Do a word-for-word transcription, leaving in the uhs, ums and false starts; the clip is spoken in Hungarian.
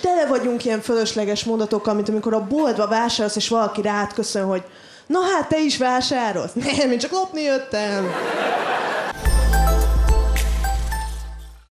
tele vagyunk ilyen fölösleges mondatokkal, mint amikor a boltba vásárolsz, és valaki rád köszön, hogy na hát, te is vásárolsz? Nem, én csak lopni jöttem.